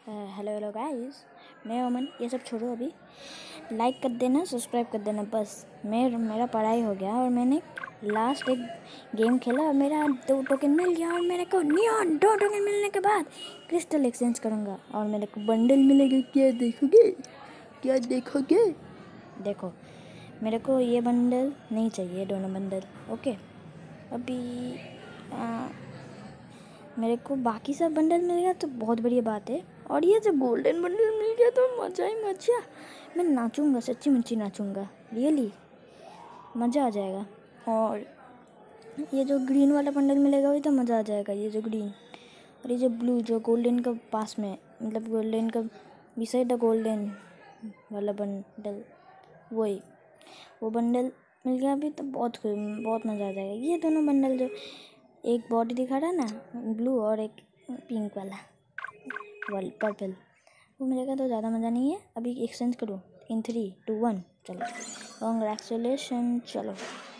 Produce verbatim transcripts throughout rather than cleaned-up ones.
Hello hello guys, मैं अमन। ये सब छोड़ो, अभी लाइक कर देना, सब्सक्राइब कर देना बस। मैं मेरा पढ़ाई हो गया और मैंने लास्ट एक गेम खेला और मेरा दो टोकन मिल गया और मेरे को नियॉन दो टोकन मिलने के बाद क्रिस्टल एक्सचेंज करूँगा और मेरे को बंडल मिलेगा। क्या देखोगे? क्या देखोगे? देखो, मेरे को ये बंडल नहीं चाहिए, दोनों बंडल। ओके, अभी आ, मेरे को बाकी सब बंडल मिल गया तो बहुत बढ़िया बात है। और ये जब गोल्डन बंडल मिल गया तो मज़ा ही मज़ा। मैं नाचूंगा, सच्ची मुच्ची नाचूंगा, रियली मज़ा आ जाएगा। और ये जो ग्रीन वाला बंडल मिलेगा वही तो मज़ा आ जाएगा। ये जो ग्रीन और ये जो ब्लू, जो गोल्डन का पास में, मतलब गोल्डन का बिसाइड द गोल्डन वाला बंडल, वही वो बंडल मिल गया अभी तो बहुत बहुत मज़ा आ जाएगा। ये दोनों बंडल जो एक बॉडी दिखा रहा ना, ब्लू और एक पिंक वाला वाल पर्पल, वो मिलेगा तो ज़्यादा मज़ा नहीं है। अभी एक्सचेंज करूँ इन थ्री टू वन। चलो, कॉन्ग्रेचुलेशन। चलो,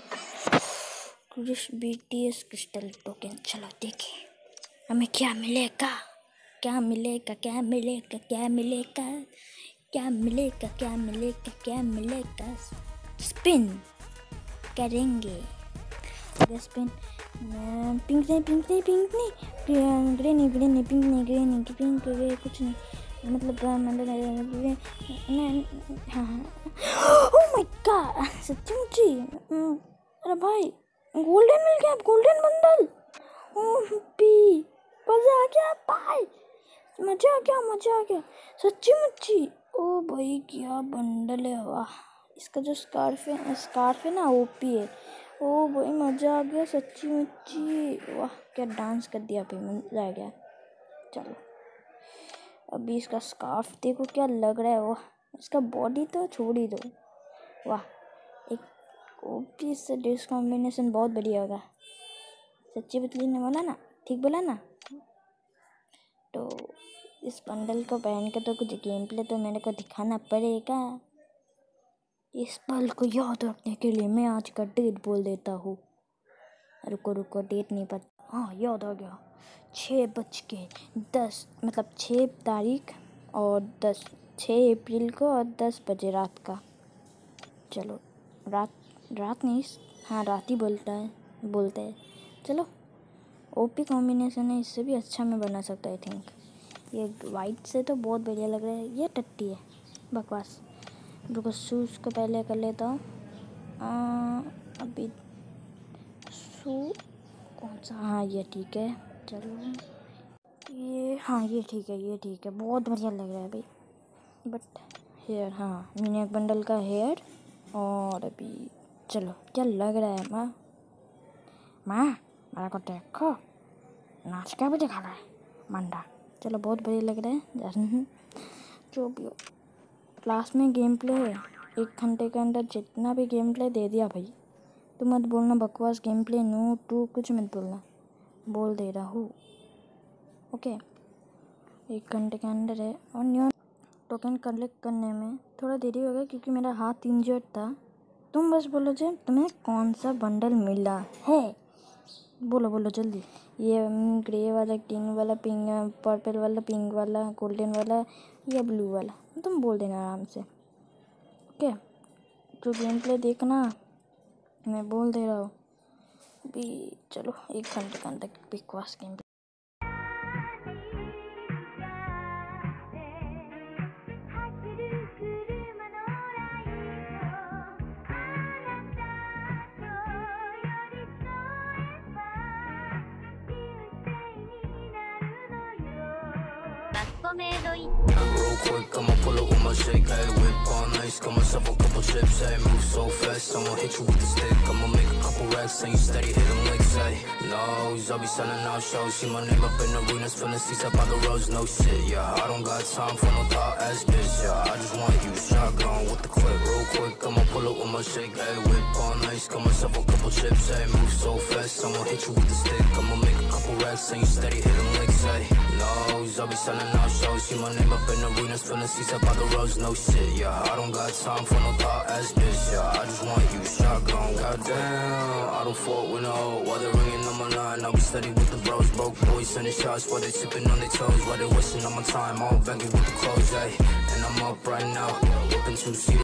B T S crystal token. चलो देखें हमें क्या मिलेगा, क्या मिलेगा, क्या मिलेगा, क्या मिलेगा, क्या मिलेगा, क्या मिलेगा, क्या मिलेगा। स्पिन करेंगे, स्पिन। पिंक नहीं, पिंक नहीं, पिंक नहीं, ग्रे नहीं, ग्रे नहीं, पिंक नहीं, ग्रे नहीं, पिंक ग्रे कुछ नहीं, मतलब हाँ हाँ। ओह माय गॉड, सच्ची मुच्ची। अरे भाई, गोल्डन मिल गया, गोल्डन बंडल। ओह पी, मजा आ गया भाई, मजा आ गया, मजा आ गया, सच्ची मुच्ची। ओ भाई, क्या बंडल है, वाह। इसका जो स्कार्फ है, स्कार्फ है ना, ओपी है। ओ भाई, मज़ा आ गया, सच्ची मुच्ची, वाह। क्या डांस कर दिया भाई, मज़ा आ गया। चलो, अभी इसका स्कार्फ देखो क्या लग रहा है, वाह। इसका बॉडी तो छोड़ ही दो, वाह। एक ओपी से ड्रेस कॉम्बिनेशन बहुत बढ़िया होगा। सच्ची बतली ने बोला ना, ठीक बोला ना। तो इस बंडल को पहन के तो कुछ गेम प्ले तो मेरे को दिखाना पड़ेगा। इस पल को याद रखने के लिए मैं आज का डेट बोल देता हूँ। रुको रुको, डेट नहीं पता। हाँ, याद आ गया। छः बज के दस, मतलब छः तारीख और दस, छः अप्रैल को और दस बजे रात का। चलो, रात रात नहीं, हाँ रात ही बोलता है बोलते हैं। चलो, ओपी कॉम्बिनेशन है, इससे भी अच्छा मैं बना सकता आई थिंक। ये वाइट से तो बहुत बढ़िया लग रहा है, ये टट्टी है, बकवास। रुको, शूज़ को पहले कर लेता हूँ। अभी शू कौन सा, हाँ ये ठीक है। चलो, ये हाँ ये ठीक है, ये ठीक है, बहुत बढ़िया लग रहा है भाई। बट हेयर, हाँ मिनी बंडल का हेयर। और अभी चलो, क्या लग रहा है माँ, माँ मेरे को देखो, नाच क्या भी दिखा रहा है मंडा। चलो, बहुत बढ़िया लग रहा है। जो भी हो, क्लास में गेम प्ले है, एक घंटे के अंदर जितना भी गेम प्ले दे दिया भाई। तो मत बोलना बकवास गेम प्ले, नो टू कुछ मत बोलना, बोल दे रहा हूँ। ओके, एक घंटे के अंदर है। और न्यू टोकन कलेक्ट करने में थोड़ा देरी हो गया क्योंकि मेरा हाथ इंजर्ड था। तुम बस बोलो जो तुम्हें कौन सा बंडल मिला है, बोलो बोलो जल्दी। ये ग्रे वाला, ग्रीन वाला, पिंक, पर्पल वाला, पिंक वाला, गोल्डन वाला या ब्लू वाला, तुम बोल देना आराम से। ओके, जो गेम प्ले देखना मैं बोल दे रहा हूँ भी। चलो, एक घंटे के अंदर बकवास game play. Real quick, I'ma pull up with my shake, hey, whip on ice, got myself a couple chips, hey, move so fast, I'ma hit you with the stick, I'ma make a couple racks, and you steady hit them licks, hey, no, I'll be selling out shows, see my name up in arenas, filling seats up by the roads, no shit, yeah, I don't got time for no thought ass bitch, yeah, I just want you shotgun with the clip, real quick, I'ma pull up with my shake, hey, whip on ice, got myself a couple chips, hey, move so fast, I'ma hit you with the stick, I'ma make a couple racks, and you steady hit them licks, hey, no, I'll be selling out shows. shows. See my name up in arenas, filling seats up by the roads. No shit, yeah. I don't got time for no thought ass bitch, yeah. I just want you shotgun. Goddamn, I don't fault with no. While they're ringing on my line, I'll be steady with the bros. Broke boys sending shots while they sipping on their toes. While they wasting on my time, all begging with the clothes, ayy. And I'm up right now, whipping two seats.